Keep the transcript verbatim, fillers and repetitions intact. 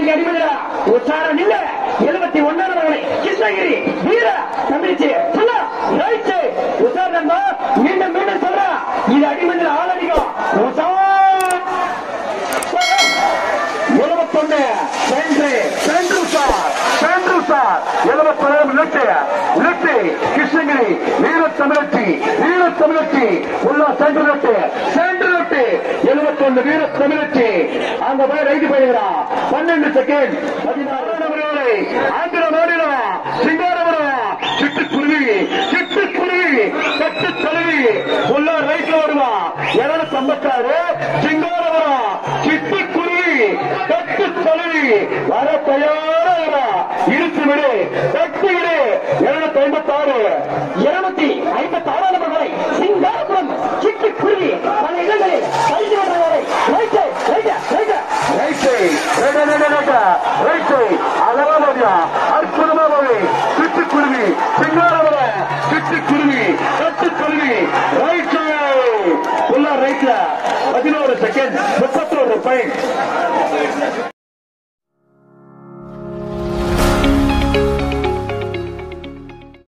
நீங்க அடிமதிரா உச்சாரம் இல்ல எழுபத்தி ஒன்னாவது கிருஷ்ணகிரி வீர தமிழ்ச்சி உச்சாரம் மீண்டும் மீண்டும் சொல்ற இது அடிமதிர ஆளடிக்கும் எழுபத்தொன்னு சென்று சென்று சார் சென்று சார் எழுபத்தொன்னு லட்டு லட்டு கிருஷ்ணகிரி வீர தமிழச்சி வீர தமிழச்சி உள்ள சென்று லட்டு சென்று லட்டு எழுபத்தொன்னு வீர தமிழச்சி அங்க போய் ரைடு போயிருக்கிறான் பன்னெண்டு செகண்ட் பதினாறு நபர்களை ஆந்திர மாநிலம் சிங்காரபுரம் சிட்டுக்குருவி சிட்டுக்குருவி கட்டு தழுவி உள்ள ரைட்ல வருவான் இருநூத்தி ஐம்பத்தாறு சிங்காரபுரம் சிட்டுக்குருவி கட்டு தழுவி வர தயாரா இழுத்து விடு கட்டு விடு இருநூத்தி ஐம்பத்தி ஆறு இருநூத்தி ஐம்பத்தி ஆறாம் நம்பர் வரை சிங்காரபுரம் சிட்டுக்குருவி பல இடங்களில் கைது வரை right right right right right அழகா அற்புதமாக சிட்டுக்குருவி சிங்காரபுரம் சிட்டுக்குருவி கட்டு தழுவி ரைட்டு உள்ள ரைட்ல பதினோரு செகண்ட் முப்பத்தோரு பாயிண்ட்